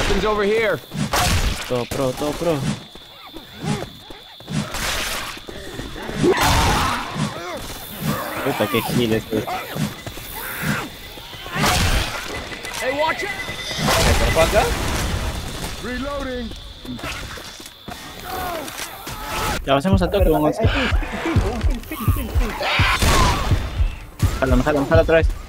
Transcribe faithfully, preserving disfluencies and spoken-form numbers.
Weapons over here. Todo pro, todo pro. Puta, qué gil este. Hey, watch it. ¿Por acá? Reloading. Ya avancemos al toque, vamos. Jala, jala, jala otra vez.